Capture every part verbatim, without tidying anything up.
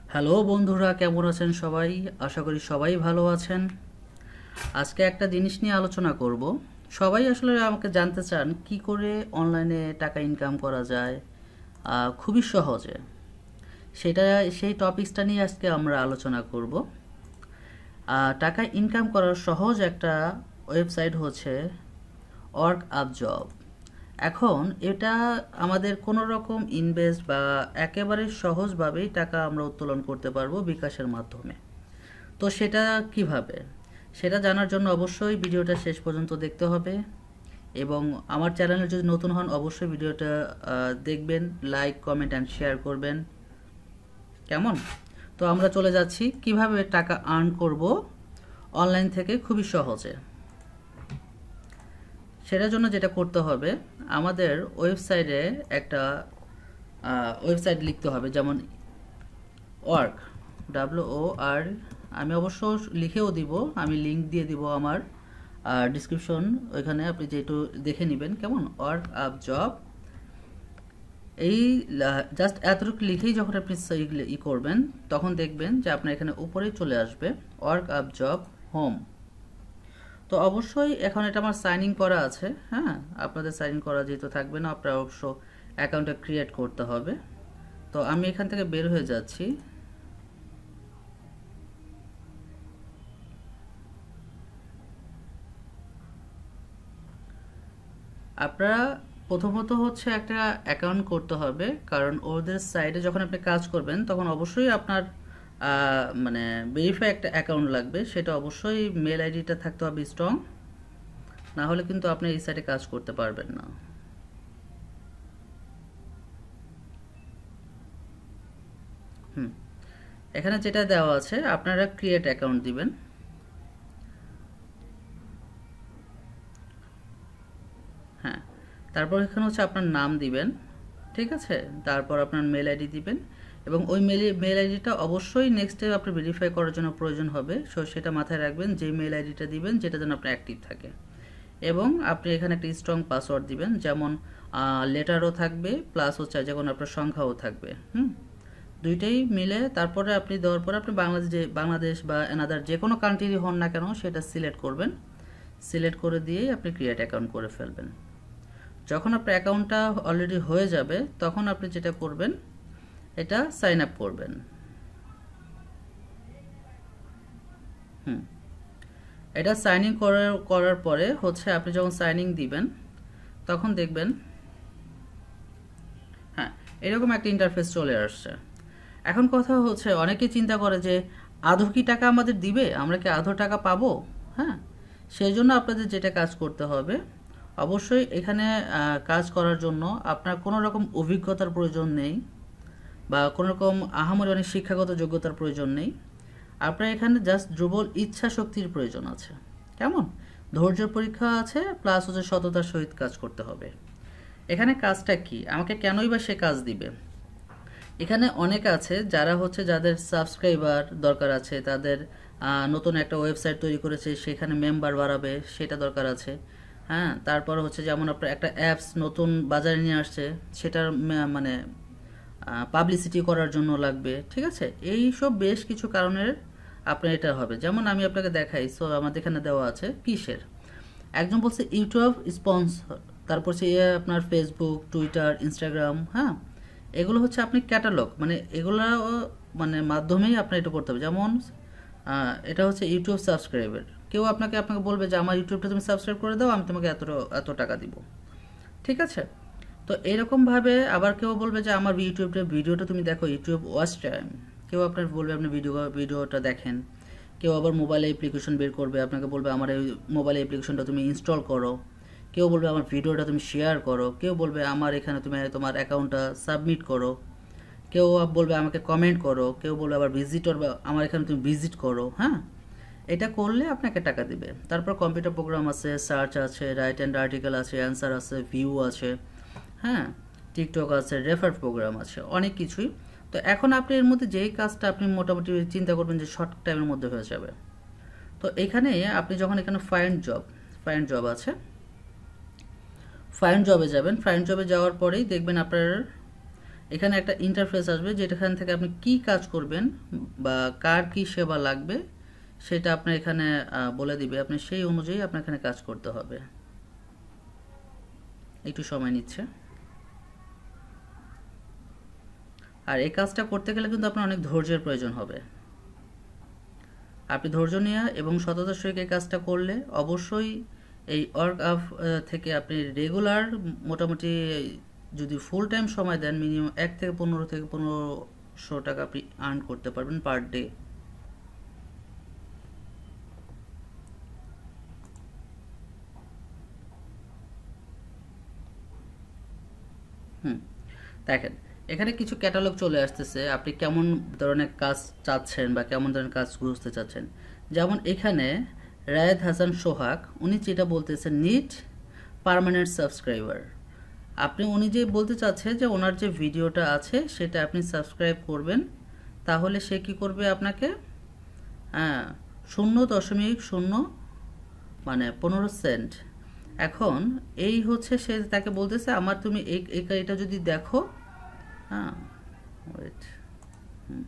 Hello বন্ধুরা, কেমন আছেন সবাই? আশা করি সবাই ভালো আছেন। আজকে একটা জিনিস নিয়ে আলোচনা করব। সবাই আসলে আমাকে জানতে চান কি করে অনলাইনে টাকা ইনকাম করা যায় আহ, খুবই সহজে। সেটা সেই টপিকসটা নিয়ে আজকে আমরা আলোচনা করব। আহ, টাকা ইনকাম করার সহজ একটা ওয়েবসাইট হচ্ছে ওয়ার্ক আপ জব। এখন এটা আমাদের কোনো রকম ইনভেস্ট বা একেবারে সহজভাবেই টাকা আমরা উত্তোলন করতে পারবো বিকাশের মাধ্যমে। তো সেটা কিভাবে, সেটা জানার জন্য অবশ্যই ভিডিওটা শেষ পর্যন্ত দেখতে হবে। এবং আমার চ্যানেলে যদি নতুন হন অবশ্যই ভিডিওটা আহ, দেখবেন, লাইক কমেন্ট অ্যান্ড শেয়ার করবেন। কেমন? তো আমরা চলে যাচ্ছি কিভাবে টাকা আর্ন করব অনলাইন থেকে খুবই সহজে। সেটার জন্য যেটা করতে হবে, আমাদের ওয়েবসাইটে একটা ওয়েবসাইট লিখতে হবে, যেমন ওয়ার্ক, ডাব্লিউ ও আর, আমি অবশ্য লিখেও দিব, আমি লিংক দিয়ে দিব আমার ডিসক্রিপশন, ওইখানে আপনি যেটু দেখে নেবেন। কেমন? ওয়ার্ক আপ জব, এই জাস্ট এতটুকু লিখেই যখন আপনি ই করবেন তখন দেখবেন যে আপনার এখানে উপরেই চলে আসবে ওয়ার্ক আপ জব হোম। তো অবশ্যই এখন এটা আমার সাইন ইন করা আছে। হ্যাঁ, আপনাদের সাইন ইন করা যেহেতু থাকবে না, আপনার অবশ্য অ্যাকাউন্টটা ক্রিয়েট করতে হবে। তো আমি এখান থেকে বের হয়ে যাচ্ছি। আপনারা প্রথমত হচ্ছে একটা অ্যাকাউন্ট করতে হবে, কারণ ওদের সাইটে যখন আপনি কাজ করবেন তখন অবশ্যই আপনার আহ, মানে ভেরিফাই একটা অ্যাকাউন্ট লাগবে। সেটা অবশ্যই মেল আইডিটা থাকতে হবে স্ট্রং, না হলে কিন্তু আপনি এই সাইটে কাজ করতে পারবেন না। হুম, এখানে যেটা দেওয়া আছে আপনারা ক্রিয়েট অ্যাকাউন্ট দিবেন। হ্যাঁ, তারপর এখানে হচ্ছে আপনার নাম দিবেন, ঠিক আছে? তারপর আপনার মেল আইডি দিবেন, এবং ওই মেল মেল আইডিটা অবশ্যই নেক্সট টাইম আপনি ভেরিফাই করার জন্য প্রয়োজন হবে। সো সেটা মাথায় রাখবেন, যে মেল আইডিটা দিবেন যেটা যেন আপনার অ্যাক্টিভ থাকে। এবং আপনি এখানে একটা স্ট্রং পাসওয়ার্ড দিবেন, যেমন লেটারও থাকবে প্লাস হচ্ছে যেমন আপনার সংখ্যাও থাকবে। হুম, দুইটাই মিলে তারপরে আপনি দেওয়ার পরে আপনি বাংলাদেশ যে বাংলাদেশ বা এনাদার যে কোনো কান্ট্রি হন না কেন সেটা সিলেক্ট করবেন। সিলেক্ট করে দিয়েই আপনি ক্রিয়েট অ্যাকাউন্ট করে ফেলবেন। যখন আপনার অ্যাকাউন্টটা অলরেডি হয়ে যাবে তখন আপনি যেটা করবেন, এটা সাইন আপ করবেন। হুম, এটা সাইন ইন করার করার পরে হচ্ছে আপনি যখন সাইন ইন দিবেন তখন দেখবেন, হ্যাঁ, এরকম একটা ইন্টারফেস চলে আসছে। এখন কথা হচ্ছে, অনেকে চিন্তা করে যে আদৌ কি টাকা আমাদের দিবে, আমরা কি আদৌ টাকা পাবো? হ্যাঁ, সেই জন্য আপনাদের যেটা কাজ করতে হবে, অবশ্যই এখানে কাজ করার জন্য আপনার কোনো রকম অভিজ্ঞতার প্রয়োজন নেই বা কোনো রকম আহামরি অনেক শিক্ষাগত যোগ্যতার প্রয়োজন নেই। আপনার এখানে জাস্ট দুর্বল ইচ্ছা শক্তির প্রয়োজন আছে। কেমন? ধৈর্যের পরীক্ষা আছে, প্লাস হচ্ছে সততার সহিত কাজ করতে হবে। এখানে কাজটা কি, আমাকে কেনই বা সে কাজ দিবে? এখানে অনেক আছে যারা হচ্ছে যাদের সাবস্ক্রাইবার দরকার আছে, তাদের নতুন একটা ওয়েবসাইট তৈরি করেছে, সেখানে মেম্বার বাড়াবে, সেটা দরকার আছে। হ্যাঁ, তারপর হচ্ছে যেমন আপনার একটা অ্যাপস নতুন বাজারে নিয়ে আসছে, সেটার মানে পাবলিসিটি করার জন্য লাগবে, ঠিক আছে? এই সব বেশ কিছু কারণের আপনার এটা হবে। যেমন আমি আপনাকে দেখাই, সো আমাদের এখানে দেওয়া আছে কিসের, একজন বলছে ইউটিউব স্পন্সর, তারপর সে আপনার ফেসবুক, টুইটার, ইনস্টাগ্রাম, হ্যাঁ, এগুলো হচ্ছে আপনি ক্যাটালগ, মানে এগুলো মানে মাধ্যমেই আপনার এটা করতে হবে। যেমন এটা হচ্ছে ইউটিউব সাবস্ক্রাইবার, কেউ আপনাকে আপনাকে বলবে যে আমার ইউটিউবটা তুমি সাবস্ক্রাইব করে দাও, আমি তোমাকে এত এত টাকা দিব, ঠিক আছে? তো এরকমভাবে আবার কেউ বলবে যে আমার ইউটিউবটা ভিডিওটা তুমি দেখো, ইউটিউব ওয়াচ টাইম, কেউ আপনার বলবে আপনি ভিডিও ভিডিওটা দেখেন। কেউ আবার মোবাইল অ্যাপ্লিকেশন বের করবে, আপনাকে বলবে আমার এই মোবাইল অ্যাপ্লিকেশনটা তুমি ইনস্টল করো। কেউ বলবে আমার ভিডিওটা তুমি শেয়ার করো। কেউ বলবে আমার এখানে তুমি তোমার অ্যাকাউন্টটা সাবমিট করো। কেউ বলবে আমাকে কমেন্ট করো। কেউ বলবে আবার ভিজিটর, আমার এখানে তুমি ভিজিট করো। হ্যাঁ, এটা করলে আপনাকে টাকা দিবে। তারপর কম্পিউটার প্রোগ্রাম আছে, সার্চ আছে, রাইট অ্যান্ড আর্টিকেল আছে, অ্যান্সার আছে, ভিউ আছে, হ্যাঁ, টিকটক আছে, রেফার প্রোগ্রাম আছে, অনেক কিছুই। তো এখন আপনি এর মধ্যে যেই কাজটা আপনি মোটামুটি চিন্তা করবেন যে শর্ট টাইমের মধ্যে হয়ে যাবে, তো এখানে আপনি যখন এখানে ফাইন্ড জব, ফাইন্ড জব আছে, ফাইন্ড জবে যাবেন। ফাইন্ড জবে যাওয়ার পরেই দেখবেন আপনার এখানে একটা ইন্টারফেস আসবে যেখান থেকে আপনি কি কাজ করবেন বা কার কি সেবা লাগবে সেটা আপনার এখানে বলে দিবে, আপনি সেই অনুযায়ী আপনার এখানে কাজ করতে হবে। একটু সময় নিচ্ছে। আর এই কাজটা করতে গেলে কিন্তু আপনার অনেক ধৈর্যের প্রয়োজন হবে। আপনি ধৈর্য নিয়ে এবং সততার সহিত এই কাজটা করলে অবশ্যই এই ওয়ার্ক আপ থেকে আপনি রেগুলার মোটামুটি যদি ফুল টাইম সময় দেন মিনিমাম এক থেকে পনেরো থেকে পনেরোশো টাকা আপনি আর্ন করতে পারবেন পার ডে। হুম, দেখেন এখানে কিছু ক্যাটালগ চলে আসতেছে, আপনি কেমন ধরনের কাজ চাচ্ছেন বা কেমন ধরনের কাজ খুঁজতে চাচ্ছেন। যেমন এখানে রায়েদ হাসান সোহাগ উনি যেটা বলতেছেন নিট পার্মানেন্ট সাবস্ক্রাইবার। আপনি উনি যে বলতে চাচ্ছে যে ওনার যে ভিডিওটা আছে সেটা আপনি সাবস্ক্রাইব করবেন, তাহলে সে কি করবে আপনাকে হ্যাঁ শূন্য দশমিক শূন্য মানে পনেরো সেন্ট। এখন এই হচ্ছে সে তাকে বলতেছে আমার তুমি এই এটা যদি দেখো হ্যাঁ ওয়েট হুম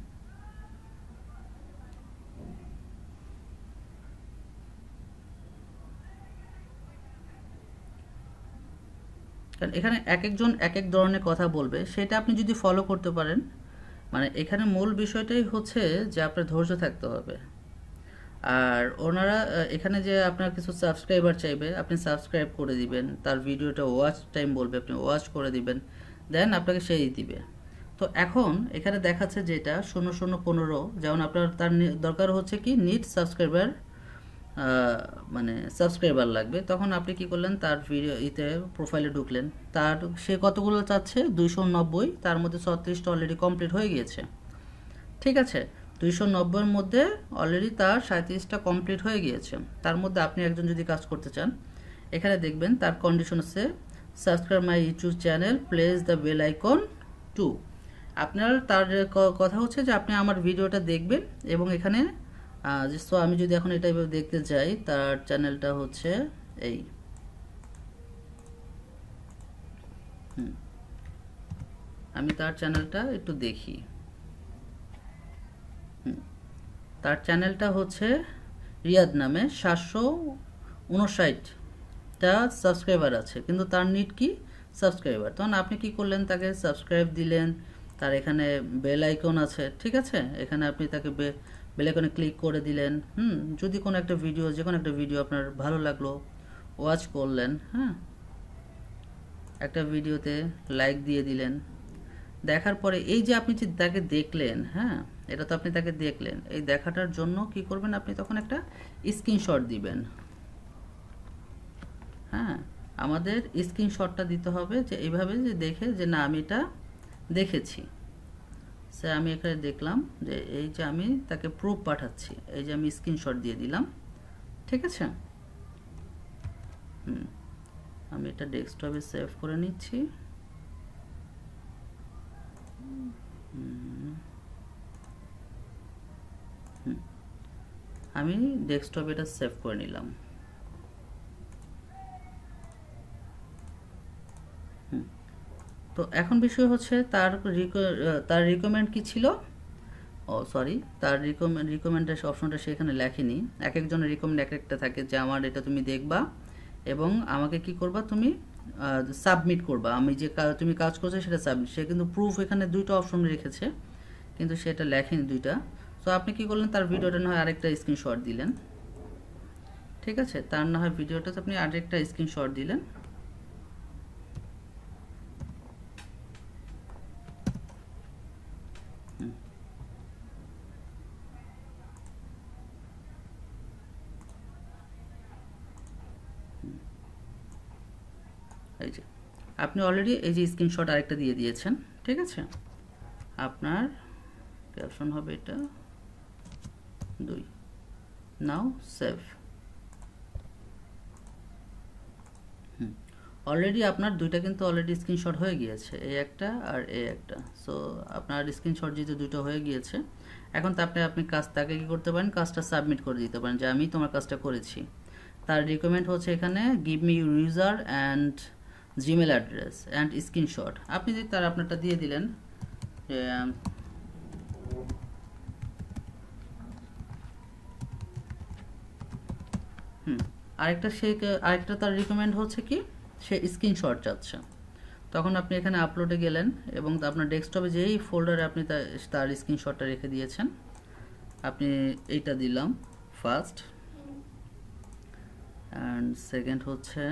কারণ এখানে এক একজন এক এক ধরনের কথা বলবে, সেটা আপনি যদি ফলো করতে পারেন, মানে এখানে মূল বিষয়টাই হচ্ছে যে আপনার ধৈর্য থাকতে হবে। আর ওনারা এখানে যে আপনার কিছু সাবস্ক্রাইবার চাইবে আপনি সাবস্ক্রাইব করে দিবেন, তার ভিডিওটা ওয়াচ টাইম বলবে আপনি ওয়াচ করে দিবেন, দেন আপনাকে সেই দিবে। তো এখন এখানে দেখাচ্ছে যেটা শূন্য শূন্য পনেরো, যেমন আপনার তার দরকার হচ্ছে কি নিট সাবস্ক্রাইবার মানে সাবস্ক্রাইবার লাগবে, তখন আপনি কি করলেন তার ভিডিও ইতে প্রোফাইলে ঢুকলেন, তার সে কতগুলো চাচ্ছে দুইশো নব্বই, তার মধ্যে ছত্রিশটা অলরেডি কমপ্লিট হয়ে গিয়েছে। ঠিক আছে, দুইশো নব্বইয়ের মধ্যে অলরেডি তার সাঁত্রিশটা কমপ্লিট হয়ে গিয়েছে। তার মধ্যে আপনি একজন যদি কাজ করতে চান, এখানে দেখবেন তার কন্ডিশন আছে subscribe my YouTube channel, place the bell icon too. আপনার তার কথা হচ্ছে যে আপনি আমার ভিডিওটা দেখবেন এবং এখানে সো আমি যদি এখন এটা দেখতে চাই, তার চ্যানেলটা হচ্ছে এই হুম আমি তার চ্যানেলটা একটু দেখি। তার চ্যানেলটা হচ্ছে রিয়াদ নামে, সাতশো উনষাটটা সাবস্ক্রাইবার আছে, কিন্তু তার নিট কি সাবস্ক্রাইবার। তখন আপনি কি করলেন তাকে সাবস্ক্রাইব দিলেন, তার এখানে বেল আইকন আছে, ঠিক আছে, এখানে আপনি তাকে বেল আইকনে ক্লিক করে দিলেন। হুম যদি কোনো একটা ভিডিও যে কোনো একটা ভিডিও আপনার ভালো লাগলো ওয়াচ করলেন, হ্যাঁ একটা ভিডিওতে লাইক দিয়ে দিলেন, দেখার পরে এই যে আপনি যে তাকে দেখলেন, হ্যাঁ এটা তো আপনি তাকে দেখলেন, এই দেখাটার জন্য কি করবেন আপনি তখন একটা স্ক্রিনশট দিবেন। হ্যাঁ আমাদের স্ক্রিনশটটা দিতে হবে যে এইভাবে যে দেখে যে না আমি এটা দেখেছি, সে আমি এখানে দেখলাম যে এই যে আমি তাকে প্রুফ পাঠাচ্ছি, এই যে আমি স্ক্রিনশট দিয়ে দিলাম। ঠিক আছে, হুম আমি এটা ডেস্কটপে সেভ করে নিচ্ছি। আমি ডেস্কটপে এটা সেভ করে নিলাম। তো এখন বিষয় হচ্ছে তার তার রিকমেন্ড কি ছিল, ও সরি তার রিকমেন্ড রিকমেন্ডের অপশনটা সেখানে লেখেনি। এক একজনের রিকমেন্ড এক একটা থাকে যে আমার এটা তুমি দেখবা এবং আমাকে কি করবা তুমি সাবমিট করবা, আমি যে তুমি কাজ করছো সেটা সাবমিট। সে কিন্তু প্রুফ এখানে দুইটা অপশন রেখেছে কিন্তু সেটা লেখেনি দুইটা। তো আপনি কি করলেন তার ভিডিওটা না হয় আরেকটা স্ক্রিনশট দিলেন, ঠিক আছে, তার না হয় ভিডিওটাতে আপনি আরেকটা স্ক্রিনশট দিলেন। এই যে আপনি অলরেডি এই যে স্ক্রিনশট আরেকটা দিয়ে দিয়েছেন, ঠিক আছে, আপনার ক্যাপশন হবে এটা দুই, নাও সেভ। হুম অলরেডি আপনার দুইটা কিন্তু অলরেডি স্ক্রিনশট হয়ে গিয়েছে, এই একটা আর এই একটা। সো আপনার স্ক্রিনশট যেহেতু দুটো হয়ে গিয়েছে, এখন তো আপনি আপনি কাজ তাকে কি করতে পারেন, কাজটা সাবমিট করে দিতে পারেন যে আমি তোমার কাজটা করেছি। তার রিকমেন্ড হচ্ছে এখানে give me user and Gmail address and screenshot. আপনি যদি তার আপনারটা দিয়ে দিলেন, যে হুম আরেকটা সে আরেকটা তার রিকমেন্ড হচ্ছে কি সে স্ক্রিনশট চাচ্ছে, তখন আপনি এখানে আপলোডে গেলেন এবং আপনার ডেস্কটপে যেই ফোল্ডারে আপনি তার স্ক্রিনশটটা রেখে দিয়েছেন আপনি এইটা দিলাম ফার্স্ট, অ্যান্ড সেকেন্ড হচ্ছে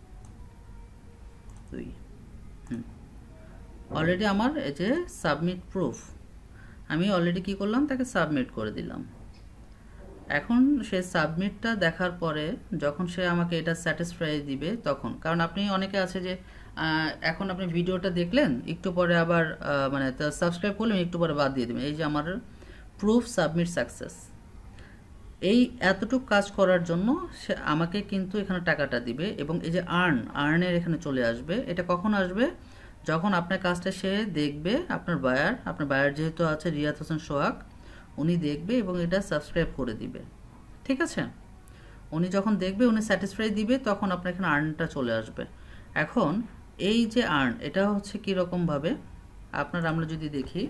দুই। হুম অলরেডি আমার এই যে সাবমিট প্রুফ আমি অলরেডি কি করলাম তাকে সাবমিট করে দিলাম। এখন সে সাবমিটটা দেখার পরে যখন সে আমাকে এটা স্যাটিসফাই দিবে তখন, কারণ আপনি অনেকে আছে যে এখন আপনি ভিডিওটা দেখলেন একটু পরে আবার মানে সাবস্ক্রাইব করলেন একটু পরে বাদ দিয়ে দেবেন, এই যে আমার প্রুফ সাবমিট সাকসেস, এই এতটুকু কাজ করার জন্য সে আমাকে কিন্তু এখানে টাকাটা দিবে এবং এই যে আর্ন আর্নের এখানে চলে আসবে। এটা কখন আসবে? যখন আপনার কাজটা সে দেখবে, আপনার বায়ার আপনার বায়ার যেহেতু আছে রিয়াদ হোসেন সোহাগ, উনি দেখবে এবং এটা সাবস্ক্রাইব করে দিবে। ঠিক আছে, উনি যখন দেখবে উনি স্যাটিসফাই দিবে তখন আপনার এখানে আর্নটা চলে আসবে। এখন এই যে আর্ন এটা হচ্ছে কীরকমভাবে আপনার আমরা যদি দেখি,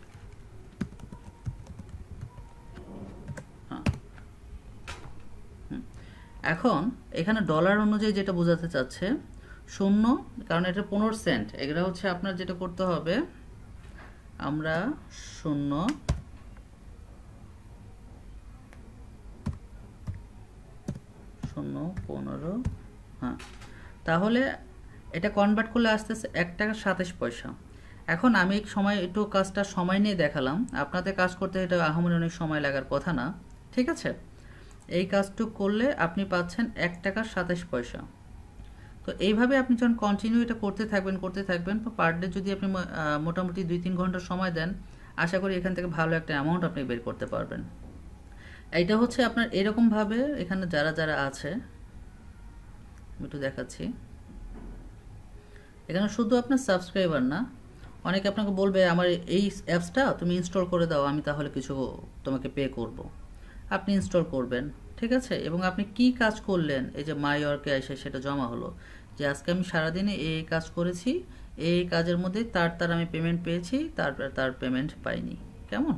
এখন এখানে ডলার অনুযায়ী যেটা বোঝাতে চাচ্ছে শূন্য, কারণ এটা পনেরো সেন্ট, এগুলো হচ্ছে আপনার যেটা করতে হবে আমরা শূন্য শূন্য পনেরো হ্যাঁ, তাহলে এটা কনভার্ট করলে আসতেছে এক টাকা সাতাশ পয়সা। এখন আমি এক সময় একটু কাজটা সময় নিয়ে দেখালাম, আপনাদের কাজ করতে এটা আহামরি অনেক সময় লাগার কথা না। ঠিক আছে, এই কাজটুকু করলে আপনি পাচ্ছেন এক টাকা সাতাশ পয়সা। তো এইভাবে আপনি যখন কন্টিনিউ এটা করতে থাকবেন করতে থাকবেন পার ডে যদি আপনি মোটামুটি দুই তিন ঘন্টা সময় দেন, আশা করি এখান থেকে ভালো একটা অ্যামাউন্ট আপনি বের করতে পারবেন। এইটা হচ্ছে আপনার এরকমভাবে এখানে যারা যারা আছে আমি একটু দেখাচ্ছি, এখানে শুধু আপনার সাবস্ক্রাইবার না, অনেকে আপনাকে বলবে আমার এই অ্যাপসটা তুমি ইনস্টল করে দাও, আমি তাহলে কিছু তোমাকে পে করব। আপনি ইনস্টল করবেন, ঠিক আছে, এবং আপনি কি কাজ করলেন এই যে মাই ওয়ার্কে এসে সেটা জমা হলো যে আজকে আমি সারাদিনে এই কাজ করেছি, এই কাজের মধ্যে তার তার আমি পেমেন্ট পেয়েছি, তারপর তার পেমেন্ট পাইনি। কেমন?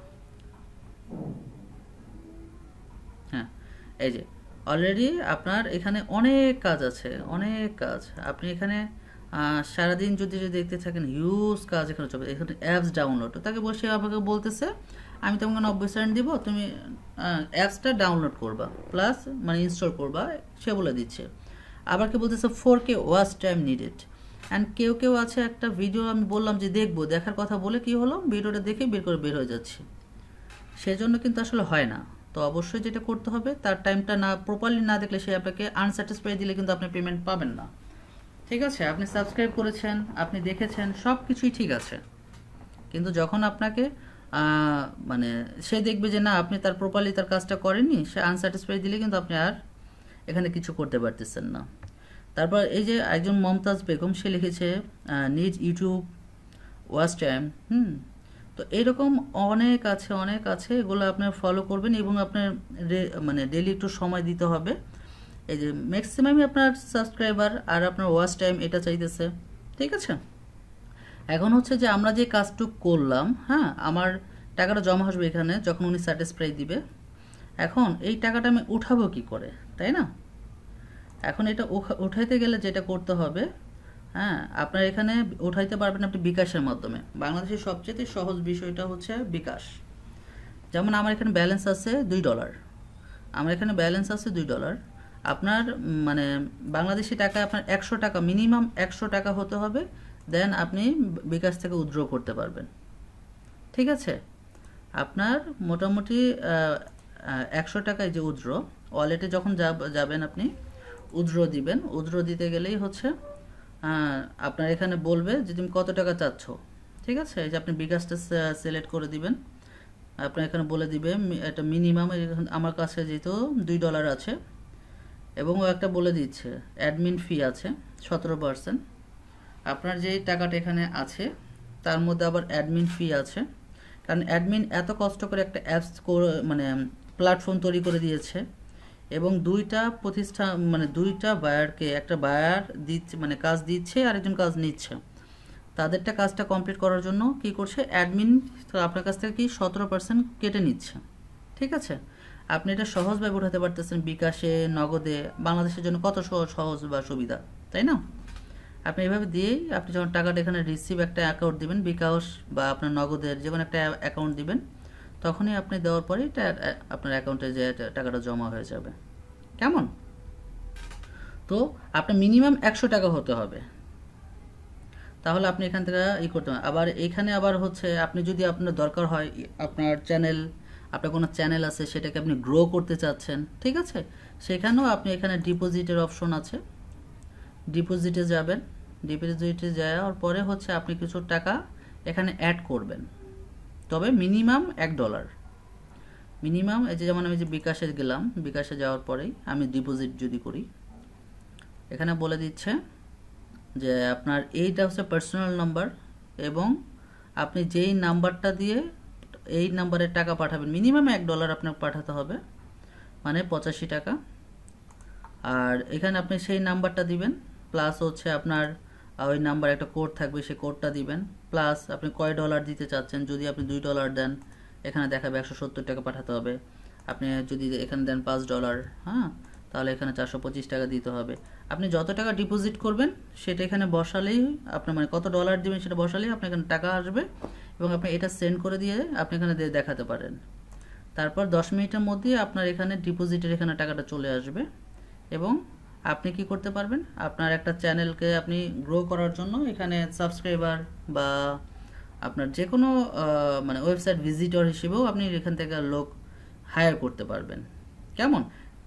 হ্যাঁ, এই যে অলরেডি আপনার এখানে অনেক কাজ আছে, অনেক কাজ আপনি এখানে সারাদিন যদি যদি দেখতে থাকেন হিউজ কাজ এখানে চলবে। এখানে অ্যাপস ডাউনলোড, তাকে বসে আমাকে বলতেছে আমি তোমাকে নব্বই সেন্ট দিব, তুমি অ্যাপসটা ডাউনলোড করবা প্লাস মানে ইনস্টল করবা, সে বলে দিচ্ছে। আবার কে বলতেছে four K watch time needed, and কেউ কেউ আছে একটা ভিডিও আমি বললাম যে দেখবো, দেখার কথা বলে কি হলো ভিডিওটা দেখে বের করে বের হয়ে যাচ্ছে, সেজন্য কিন্তু আসলে হয় না। তো অবশ্যই যেটা করতে হবে তার টাইমটা না প্রপারলি না দেখলে সে আপনাকে আনস্যাটিসফাই দিলে কিন্তু আপনি পেমেন্ট পাবেন না। ঠিক আছে, আপনি সাবস্ক্রাইব করেছেন, আপনি দেখেছেন, সব কিছুই ঠিক আছে, কিন্তু যখন আপনাকে মানে সে দেখবে যে না আপনি তার প্রপারলি তার কাজটা করেননি, সে আনস্যাটিসফাই দিলে কিন্তু আপনি আর এখানে কিছু করতে পারতেছেন না। তারপর এই যে একজন মমতাজ বেগম সে লিখেছে নিজ ইউটিউব ওয়াচ টাইম, হুম তো এরকম অনেক আছে অনেক আছে, এগুলো আপনার ফলো করবেন এবং আপনার মানে ডেলি একটু সময় দিতে হবে। এই যে ম্যাক্সিমামই আপনার সাবস্ক্রাইবার আর আপনার ওয়াচ টাইম এটা চাইতেছে। ঠিক আছে, এখন হচ্ছে যে আমরা যে কাজটুকু করলাম, হ্যাঁ আমার টাকাটা জমা আসবে এখানে যখন উনি স্যাটিসফাই দিবে। এখন এই টাকাটা আমি উঠাবো কি করে, তাই না? এখন এটা উঠাইতে গেলে যেটা করতে হবে, হ্যাঁ আপনার এখানে উঠাইতে পারবেন আপনি বিকাশের মাধ্যমে। বাংলাদেশের সবচেয়ে সহজ বিষয়টা হচ্ছে বিকাশ। যেমন আমার এখানে ব্যালেন্স আছে দুই ডলার, আমার এখানে ব্যালেন্স আছে দুই ডলার, আপনার মানে বাংলাদেশি টাকা আপনার একশো টাকা মিনিমাম একশো টাকা হতে হবে, দেন আপনি বিকাশ থেকে উইথড্র করতে পারবেন। ঠিক আছে, আপনার মোটামুটি একশো টাকায় যে উইথড্র ওয়ালেটে যখন যাবেন আপনি উইথড্র দিবেন, উইথড্র দিতে গেলেই হচ্ছে আপনার এখানে বলবে যে তুমি কত টাকা চাচ্ছ। ঠিক আছে, এই যে আপনি বিকাশটা সিলেক্ট করে দিবেন, আপনার এখানে বলে দিবে এটা মিনিমাম আমার কাছে যেহেতু দুই ডলার আছে এবং ও একটা বলে দিচ্ছে অ্যাডমিন ফি আছে সতেরো পার্সেন্ট, আপনার যে টাকাটা এখানে আছে তার মধ্যে আবার অ্যাডমিন ফি আছে, কারণ অ্যাডমিন এত কষ্ট করে একটা অ্যাপস মানে প্ল্যাটফর্ম তৈরি করে দিয়েছে এবং দুইটা প্রতিষ্ঠান মানে দুইটা বায়ারকে, একটা বায়ার দিচ্ছে মানে কাজ দিচ্ছে আর একজন কাজ নিচ্ছে, তাদেরটা কাজটা কমপ্লিট করার জন্য কি করছে, অ্যাডমিন আপনার কাছ থেকে কি সতেরো পার্সেন্ট কেটে নিচ্ছে। ঠিক আছে, আপনি এটা সহজভাবে উঠাতে পারতেছেন বিকাশে, নগদে। বাংলাদেশের জন্য কত সহজ বা সুবিধা, তাই না? আপনি এভাবে দিয়েই আপনি যখন টাকাটা এখানে রিসিভ একটা অ্যাকাউন্ট দিবেন, বিকাশ বা আপনার নগদের যে কোনো একটা অ্যাকাউন্ট দিবেন, তখনই আপনি দেওয়ার পরেই আপনার অ্যাকাউন্টে যে টাকাটা জমা হয়ে যাবে। কেমন? তো আপনার মিনিমাম একশো টাকা হতে হবে, তাহলে আপনি এখান থেকে ই করতে পারেন। আবার এখানে আবার হচ্ছে আপনি যদি আপনার দরকার হয়, আপনার চ্যানেল, আপনার কোনো চ্যানেল আছে সেটাকে আপনি গ্রো করতে চাচ্ছেন, ঠিক আছে, সেখানেও আপনি এখানে ডিপোজিটের অপশন আছে, ডিপোজিটে যাবেন। ডিপোজিটে যাওয়ার পরে হচ্ছে আপনি কিছু টাকা এখানে অ্যাড করবেন, তবে মিনিমাম এক ডলার মিনিমাম। এই যে যেমন আমি যে বিকাশে গেলাম, বিকাশে যাওয়ার পরেই আমি ডিপোজিট যদি করি, এখানে বলে দিচ্ছে যে আপনার এইটা হচ্ছে পার্সোনাল নাম্বার, এবং আপনি যেই নাম্বারটা দিয়ে এই নাম্বারে টাকা পাঠাবেন, মিনিমাম এক ডলার আপনাকে পাঠাতে হবে, মানে পঁচাশি টাকা। আর এখানে আপনি সেই নাম্বারটা দিবেন, প্লাস হচ্ছে আপনার ওই নাম্বার একটা কোড থাকবে, সেই কোডটা দিবেন, প্লাস আপনি কয় ডলার দিতে চাচ্ছেন। যদি আপনি দুই ডলার দেন, এখানে দেখাবে একশো সত্তর টাকা পাঠাতে হবে। আপনি যদি এখানে দেন পাঁচ ডলার, হ্যাঁ, তাহলে এখানে চারশো পঁচিশ টাকা দিতে হবে। আপনি যত টাকা ডিপোজিট করবেন সেটা এখানে বসালেই, আপনার মানে কত ডলার দিবেন সেটা বসালেই আপনার এখানে টাকা আসবে, এবং আপনি এটা সেন্ড করে দিয়ে আপনি এখানে দেখাতে পারেন। তারপর দশ মিনিটের মধ্যে আপনার এখানে ডিপোজিটের এখানে টাকাটা চলে আসবে, এবং আপনি কি করতে পারবেন, আপনার একটা চ্যানেলকে আপনি গ্রো করার জন্য এখানে সাবস্ক্রাইবার বা আপনার যে কোনো মানে ওয়েবসাইট ভিজিটর হিসেবেও আপনি এখান থেকে লোক হায়ার করতে পারবেন। কেমন?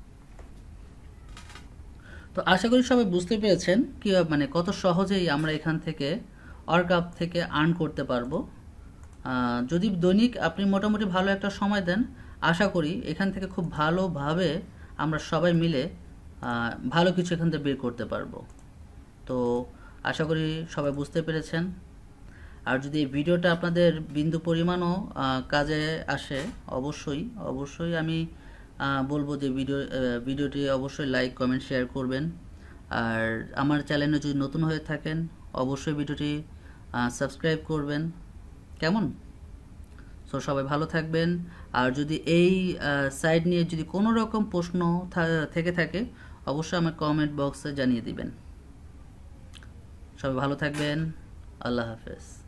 তো আশা করি সবাই বুঝতে পেরেছেন কি মানে কত সহজেই আমরা এখান থেকে অর্কআপ থেকে আর্ন করতে পারবো। যদি দৈনিক আপনি মোটামুটি ভালো একটা সময় দেন, আশা করি এখান থেকে খুব ভালোভাবে আমরা সবাই মিলে ভালো কিছু এখান থেকে বের করতে পারবো। তো আশা করি সবাই বুঝতে পেরেছেন। আর যদি এই ভিডিওটা আপনাদের বিন্দু পরিমাণও কাজে আসে, অবশ্যই অবশ্যই আমি বলবো যে ভিডিও ভিডিওটি অবশ্যই লাইক, কমেন্ট, শেয়ার করবেন। আর আমার চ্যানেলে যদি নতুন হয়ে থাকেন, অবশ্যই ভিডিওটি সাবস্ক্রাইব করবেন। কেমন? সো সবাই ভালো থাকবেন। আর যদি এই সাইট নিয়ে যদি কোনো রকম প্রশ্ন থেকে থাকে, অবশ্যই আমার কমেন্ট বক্সে জানিয়ে দিবেন। সবাই ভালো থাকবেন। আল্লাহ হাফেজ।